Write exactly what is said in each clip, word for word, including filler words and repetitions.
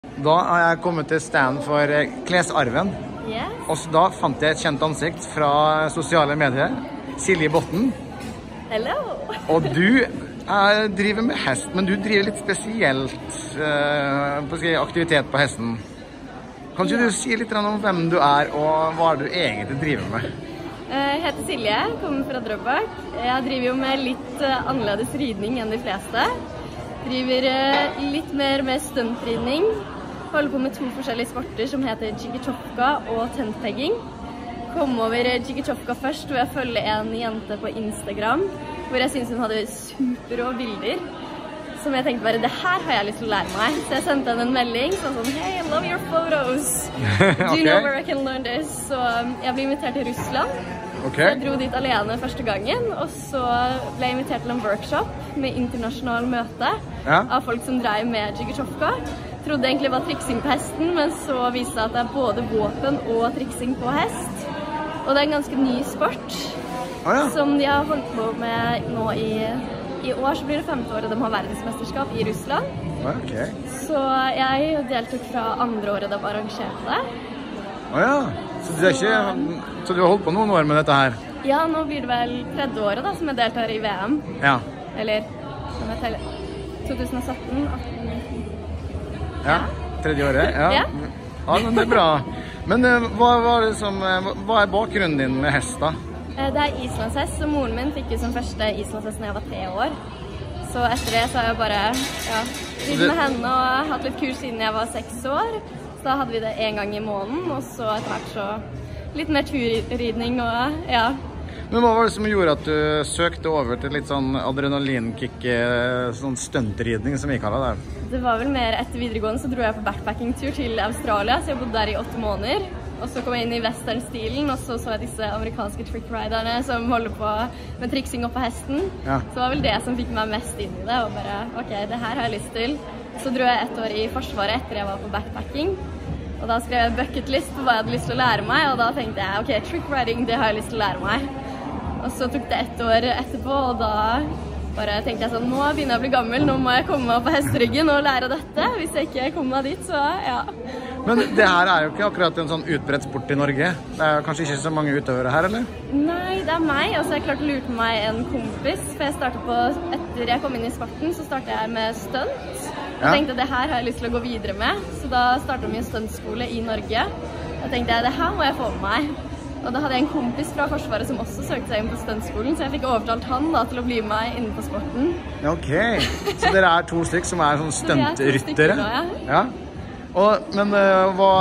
Da har jeg kommet til stand for Klesarven. Yes. Og da fant jeg et kjent ansikt fra sosiale medier. Silje Botten. Hello. Og du er, driver med hest, men du driver litt spesielt uh, på si, aktivitet på hesten. Kan ikke ja. du si litt om hvem du er, og hva du egentlig driver med? Jeg heter Silje, kommer fra Drøbak. Jeg driver jo med litt annerledes ridning enn de fleste. Driver litt mer med stuntridning. Holder på med to forskjellige sporter som heter Jiggetjovka og tentpegging. Kom over Jiggetjovka først, hvor jeg følger en jente på Instagram, hvor jeg synes hun hadde superrå bilder, som jeg tenkte bare, det her har jeg lyst til å lære meg. Så jeg sendte henne en melding, sånn sånn, hey, I love your photos. Do you know where I can learn this? Så jeg ble invitert til Russland. Okay. Så jeg dro dit alene første gangen, og så ble jeg invitert til en workshop med internasjonal møte ja. av folk som drev med Jiggetjovka. Trodde egentlig det var triksing på hesten, men så viste det at det er både våpen og triksing på hest. Og det er en ganske ny sport, ah, ja. som de har holdt på med nå i, i år, så blir det femte året de har verdensmesterskap i Russland. Okay. Så jeg deltok fra andre året de arrangerte det. Å ah, ja, så, det er ikke, så du har holdt på noen år med dette her? Ja, nå blir det vel tredje året da, som jeg deltar i V M. Ja. Eller, som jeg teller, tjue sytten, atten, ja, tredje året, ja. Ja. Ja, men det er bra. Men uh, hva, hva, er det som, uh, hva er bakgrunnen din med hest da? Det er islandshest, så moren min fikk jo som første islandshest når jeg var tre år. Så etter det så har jeg bare ja, ridd med henne og hatt litt kurs siden jeg var seks år. Så da hadde vi det en gang i måneden, og så etter hvert så litt mer turridning og ja. Men hva var det som gjorde at du søkte over til litt sånn adrenalinkick, sånn stuntridning som vi kaller det? Det var vel mer etter videregående så dro jeg på backpackingtur til Australia, så jeg bodde der i åtte måneder. Og så kom jeg inn i western-stilen, og så så jeg disse amerikanske trickriderne som holder på med triksing opp på hesten. Ja. Så det var vel det som fikk meg mest inn i det, og bare, ok, det her har jeg lyst til. Så dro jeg et år i Forsvaret etter jeg var på backpacking. Og da skrev jeg bucket list på hva jeg hadde lyst til å lære meg, og da tenkte jeg, ok, trickriding, det har jeg lyst til å lære meg. Og så tok det ett år etterpå, og da bare tenkte jeg sånn, nå begynner jeg å bli gammel, nå må jeg komme meg på hesteryggen og lære dette. Hvis jeg ikke kommer meg dit, så ja. Men det her er jo ikke akkurat en sånn utbredt sport i Norge. Det er kanskje ikke så mange utøvere her, eller? Nei, det er meg. Og så har jeg klart å lure på meg en kompis, for jeg startet på, etter jeg kom inn i sporten, så startet jeg med stunt. Og ja. tenkte, det her har jeg lyst til å gå videre med. Så da startet vi en stuntskole i Norge. Da tenkte jeg, det her må jeg få med meg. Og da hadde jeg en kompis fra Forsvaret som også søkte seg inn på stuntskolen, så jeg fikk overtalt han da til å bli med meg innenfor sporten. Ok, så dere er to stykker som er sånn stuntryttere? Ja. ja. Og, men uh, hva,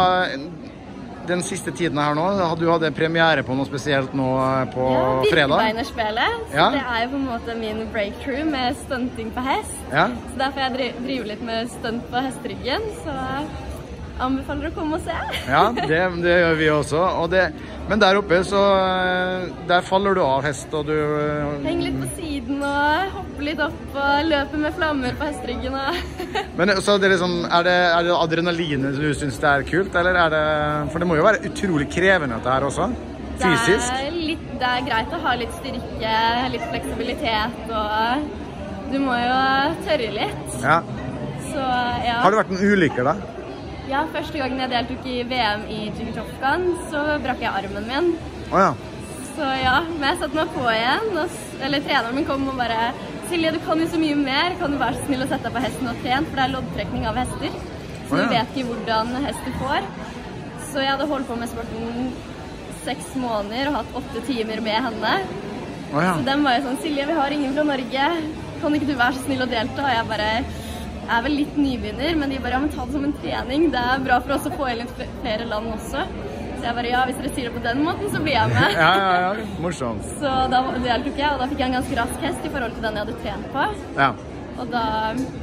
den siste tiden her nå, du hadde premiere på noe spesielt nå på ja, fredag? Ja, Birkebeinerspillet. Så ja. det er jo på en måte min breakthrough med stunting på hest. Ja. Så derfor jeg driver litt med stunt på hesteryggen, så anbefaler å komme og se. Ja, det, det gjør vi også. Og det, men der oppe, så der faller du av hest, og du henger litt på siden og hopper litt opp og løper med flammer på hesteryggen. Men så er det, liksom, er det, er det adrenalinet du synes det er kult, eller er det, for det må jo være utrolig krevende dette her også, fysisk? Det er, litt, det er greit å ha litt styrke, litt fleksibilitet, og du må jo tørre litt. Ja. Så, ja. Har det vært noen ulykker da? Ja, første gangen jeg deltok i V M i Jiggetjovkan, så brakk jeg armen min. Å ja. Så ja, men jeg satte meg på igjen, og, eller treneren min kom og bare, Silje, du kan jo så mye mer, kan du være så snill å sette deg på hesten og trent, for det er loddtrekning av hester, så du vet ikke hvordan hester får. Så jeg hadde holdt på med sporten seks måneder og hatt åtte timer med henne. Å ja. Så den var jo sånn, Silje, vi har ingen fra Norge, kan ikke du være så snill å delta? Og jeg bare... Jeg er vel litt nybegynner, men de bare, ja, men ta det som en trening. Det er bra for oss å få inn litt flere land også. Så jeg bare, ja, hvis dere sier det på den måten, så blir jeg med. Ja, ja, ja, morsomt. Så da deltok jeg, og da fikk jeg en ganske rask hest i forhold til den jeg hadde trent på. Ja. Og da,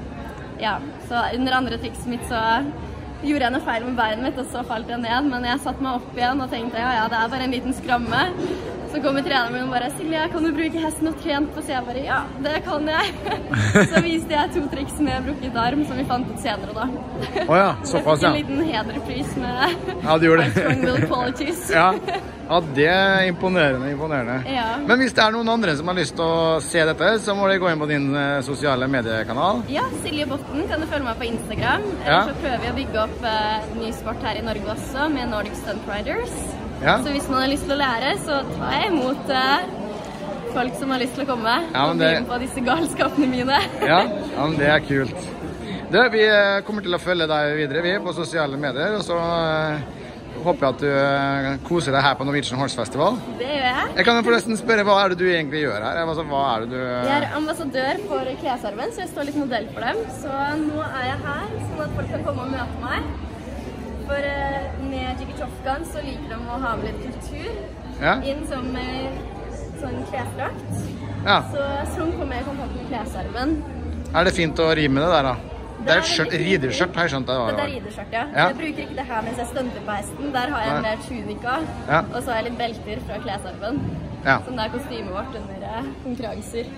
ja, så under andre trikset mitt så gjorde jeg noe feil med beinet mitt, og så falt jeg ned. Men jeg satte meg opp igjen og tenkte, ja, ja, det er bare en liten skramme. Så kommer treneren min og bare, Silje, kan du bruke hesten og trent på? Så jeg bare, ja, det kan jeg. Så viste jeg to triks med brukket arm som vi fant ut senere da. Åja, såpass, ja. Jeg fikk en liten hederpris med ja, du gjorde det. strong will qualities. Ja. Ja, det er imponerende, imponerende. Ja. Men hvis det er noen andre som har lyst til å se dette, så må de gå inn på din uh, sosiale mediekanal. Ja, Silje Botten kan du følge meg på Instagram. Ja. Så prøver vi å bygge opp uh, ny sport her i Norge også, med Nordic Stunt Riders. Ja. Så hvis man har lyst til å lære, så tar jeg imot uh, folk som har lyst til å komme ja, og det... begynne på disse galskapene mine. Ja, ja, men det er kult. Du, vi kommer til å følge deg videre vi på sosiale medier, og så uh, håper jeg at du uh, koser deg her på Norwegian Horse Festival. Det gjør jeg. Jeg kan forresten spørre, hva er det du egentlig gjør her? Altså, hva er det du... Jeg er ambassadør for Klesarven, så jeg står litt modell for dem. Så nå er jeg her, sånn at folk kan komme og møte meg. For uh, med Jiggetofkan så liker de å ha med litt kultur ja. inn som uh, sånn klesdrakt. Ja. Så sånn kommer jeg i kontakt med Klesarven. Er det fint å ri med det der da? Det er et skjørt, riderskjørt, har jeg skjønt det var. Det er riderskjørt, ja. ja. Jeg bruker ikke det her mens jeg stunter på hesten. Der har jeg en mer tunika, ja. og så har jeg litt belter fra Klesarven. Ja. Som det er kostymet vårt under uh, konkurranser.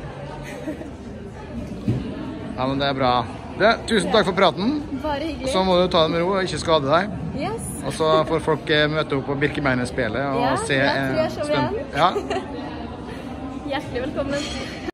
Ja, men det er bra. Det, tusen takk for praten. Bare hyggelig. Så må du ta det med ro og ikke skade deg. Yes. Og så får folk møte opp på Birkebeinerspillet og ja, se en stund. Ja, Hjertelig velkommen.